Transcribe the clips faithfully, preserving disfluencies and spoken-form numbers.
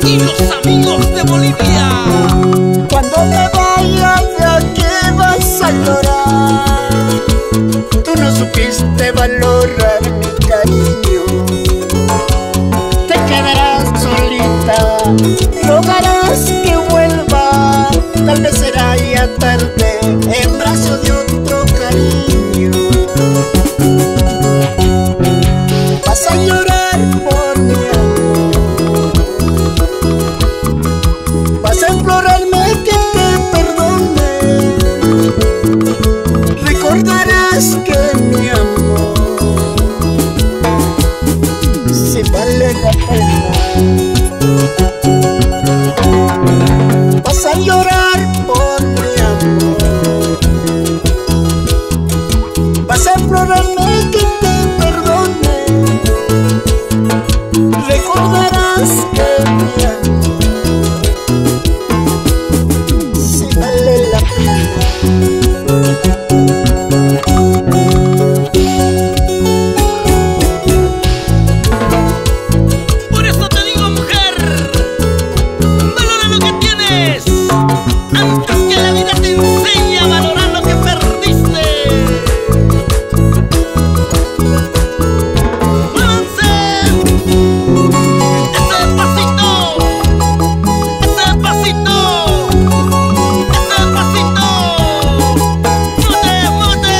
y los amigos de Bolivia. Cuando te vayas de aquí vas a llorar. Tú no supiste valorar mi cariño. Te quedarás solita, rogarás que vuelva. Tal vez será ya tarde, en brazos de otro cariño. Vas a llorar por mi amor, vas a implorarme que te perdone. Recordarás que mi amor si vale la pena. Vas a llorar por mi amor, vas a implorarme que te perdone. Recordarás que mi amor si vale la pena. Por eso te digo, mujer, valora lo que tienes antes que la vida te enseñe a valorar lo que perdiste. ¡Muévanse! ¡Ese pasito! ¡Ese pasito! ¡Ese pasito! ¡Muévete, muévete!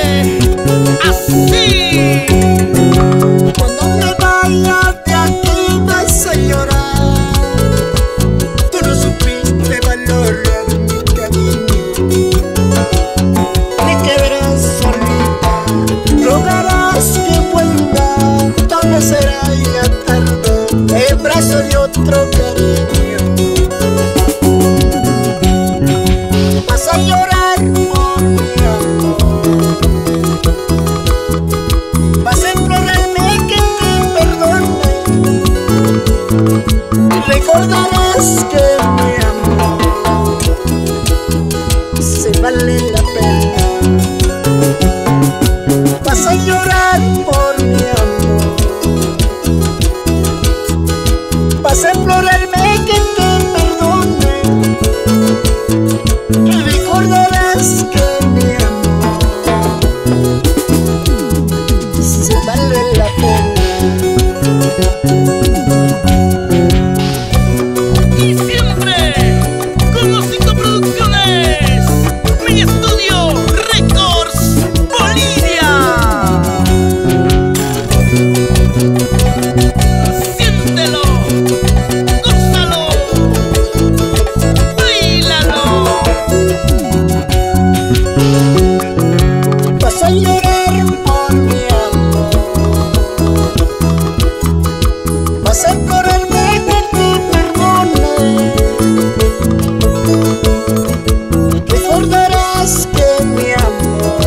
¡Así! Cuando me vayas de aquí vas a llorar. Tú no supiste valorar mi cariño. Te quedarás solita, rogarás que vuelva. Tal vez será ya tarde, el brazo de otro cariño. Vas a llorar por mi amor, vas a implorarme que te perdone. Recordarás que mi amor se vale la pena. Vas a llorar por mi amor, vas a implorarme que te perdone. Recordarás que mi amor se vale la pena. Y siempre con Osito Producciones, mi estudio Records Bolivia. Siéntelo, gózalo, bailalo. Vas a llorar por mi amor, vas a implorarme que te perdone. Recordarás que mi amor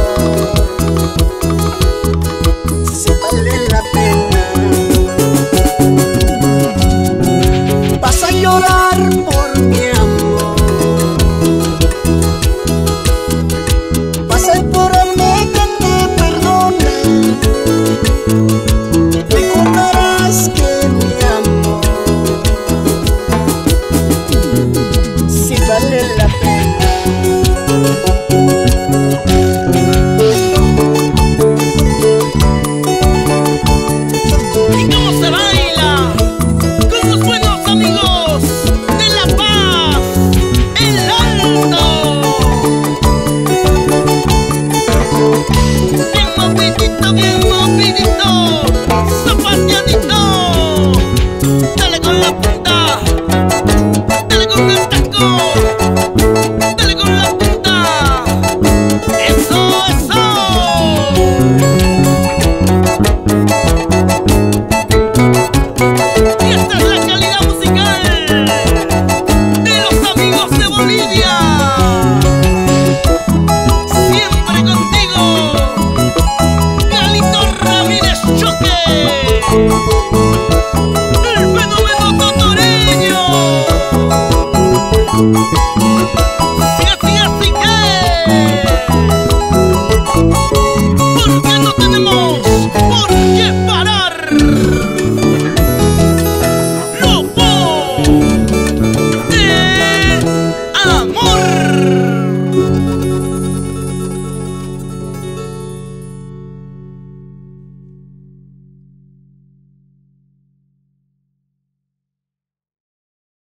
si vale la pena. Vas a llorar por